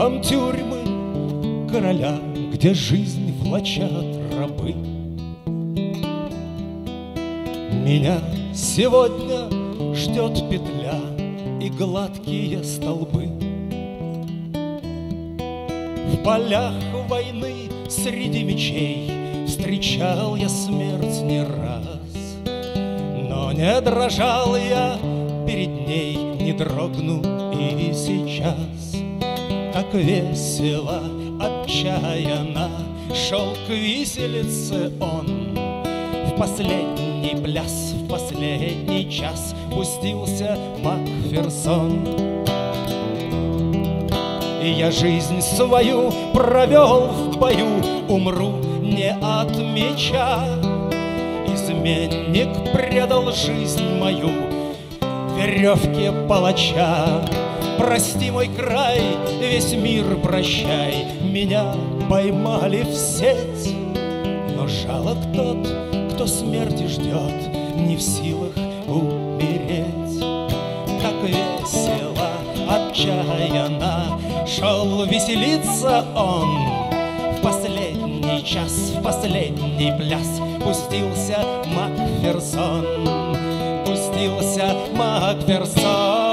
вам тюрьмы короля, где жизнь влачат рабы. Меня сегодня ждет петля и гладкие столбы. В полях войны среди мечей встречал я смерть не раз, но не дрожал я перед ней, не дрогну и сейчас. Так весело, отчаянно шел к виселице он. В последний пляс, в последний час пустился Макферсон. И я жизнь свою провел в бою, умру не от меча. Изменник предал жизнь мою веревке палача. Прости, мой край, весь мир прощай, меня поймали в сеть. Но жалок тот, кто смерти ждет, не в силах умереть. Как весело, отчаянно шел веселиться он. В последний час, в последний пляс пустился Макферсон. Пустился Макферсон.